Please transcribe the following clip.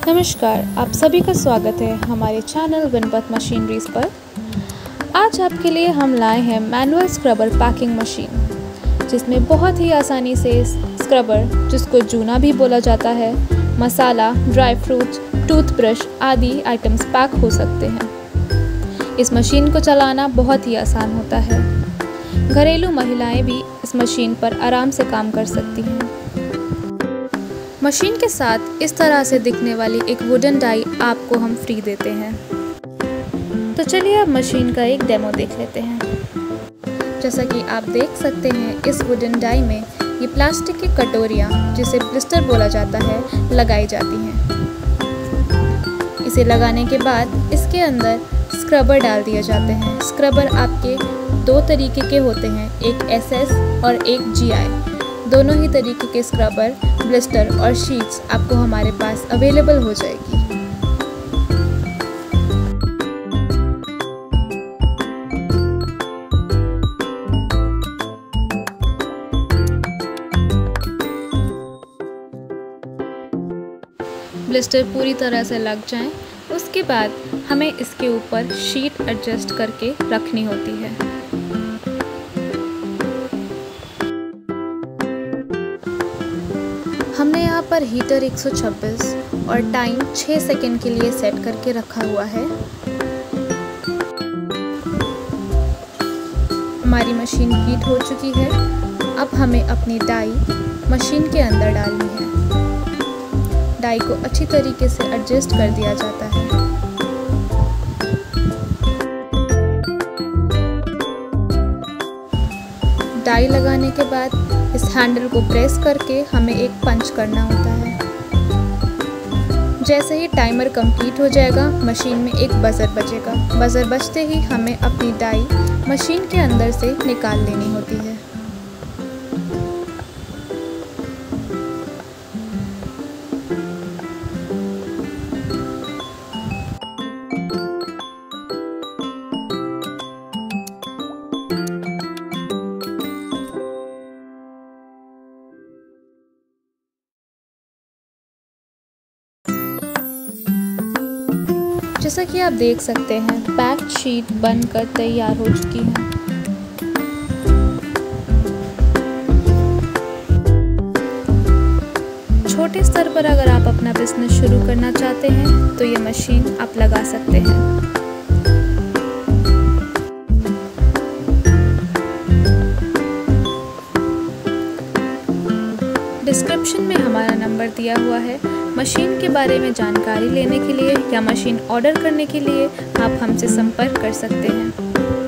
नमस्कार, आप सभी का स्वागत है हमारे चैनल विनपथ मशीनरीज पर। आज आपके लिए हम लाए हैं मैनुअल स्क्रबर पैकिंग मशीन, जिसमें बहुत ही आसानी से स्क्रबर, जिसको जूना भी बोला जाता है, मसाला, ड्राई फ्रूट्स, टूथब्रश आदि आइटम्स पैक हो सकते हैं। इस मशीन को चलाना बहुत ही आसान होता है। घरेलू महिलाएं भी इस मशीन पर आराम से काम कर सकती हैं। मशीन के साथ इस तरह से दिखने वाली एक वुडन डाई आपको हम फ्री देते हैं। तो चलिए अब मशीन का एक डेमो देख लेते हैं। जैसा कि आप देख सकते हैं, इस वुडन डाई में ये प्लास्टिक की कटोरियाँ, जिसे ब्लिस्टर बोला जाता है, लगाई जाती हैं। इसे लगाने के बाद इसके अंदर स्क्रबर डाल दिए जाते हैं। स्क्रबर आपके दो तरीके के होते हैं, एक SS और एक GI। दोनों ही तरीके के स्क्रबर, ब्लिस्टर और शीट्स आपको हमारे पास अवेलेबल हो जाएगी। ब्लिस्टर पूरी तरह से लग जाएं, उसके बाद हमें इसके ऊपर शीट एडजस्ट करके रखनी होती है। हमने यहाँ पर हीटर 126 और टाइम 6 सेकंड के लिए सेट करके रखा हुआ है। हमारी मशीन हीट हो चुकी है। अब हमें अपनी डाई मशीन के अंदर डालनी है। डाई को अच्छी तरीके से एडजस्ट कर दिया जाता है। डाई लगाने के बाद इस हैंडल को प्रेस करके हमें एक पंच करना होता है। जैसे ही टाइमर कंप्लीट हो जाएगा, मशीन में एक बजर बजेगा। बजर बजते ही हमें अपनी डाई मशीन के अंदर से निकाल लेनी होती है। जैसा कि आप देख सकते हैं, पैक्ड शीट बनकर तैयार हो चुकी है। छोटे स्तर पर अगर आप अपना बिजनेस शुरू करना चाहते हैं तो ये मशीन आप लगा सकते हैं। डिस्क्रिप्शन में हमारा नंबर दिया हुआ है। मशीन के बारे में जानकारी लेने के लिए या मशीन ऑर्डर करने के लिए आप हमसे संपर्क कर सकते हैं।